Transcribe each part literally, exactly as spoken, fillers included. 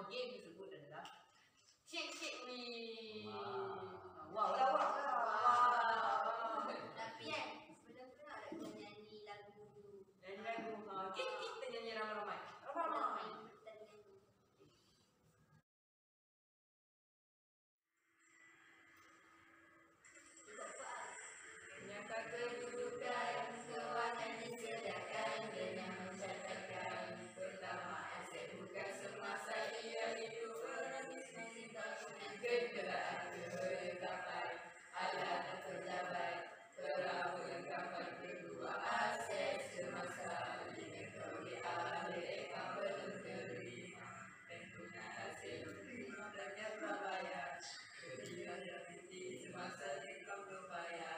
game tersebut adalah cik-cik ni. Wow, dah wow. Wow. Tapi kan, sebelum tu nak ada nyanyi lagu dulu. Nyanyi lagu. Okay, kita nyanyi ramai-ramai. Ramai-ramai. Menyangka kedudukan, keuangan disediakan dengan mencatatkan pertama aset bukan semasa ia hidup berbisnis bangunan kenderaan kelengkapan alat pejabat perlengkapan kedua aset semasa diketahui ahli rekam belum terima tentunya hasil terima belajar prabayar ketika terpilih semasa rekam berbayar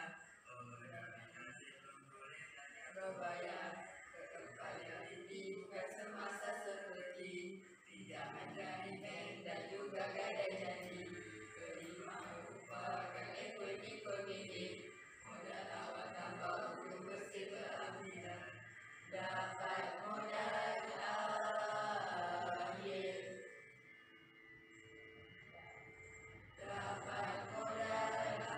berbayar kepada ini bukan semasa seperti pinjaman dan dan juga gadai janji kelima merupakan equity community modal awal tambah untuk bersih berambilan dapat modal akhir dapat modal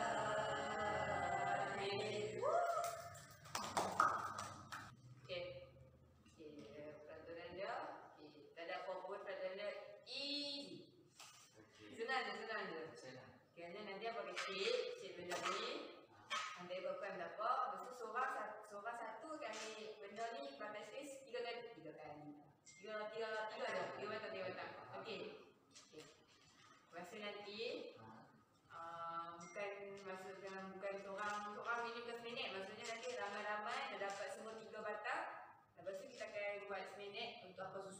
easy. Senang je, senang je. Senang. Kerana nanti apa kecil, cik benda ni. Nanti berapa berapa. Lepas tu seorang, seorang satu kami benda ni pakai space tiga kali. Tiga kali. Tiga, tiga, tiga je. Tiga batang, tiga batang. Okey. Okey. Lepas tu nanti, uh, bukan maksudnya bukan seorang, seorang minit ke seminit. Maksudnya nanti ramai-ramai dah dapat semua tiga batang. Lepas tu kita akan buat seminit untuk apa susu.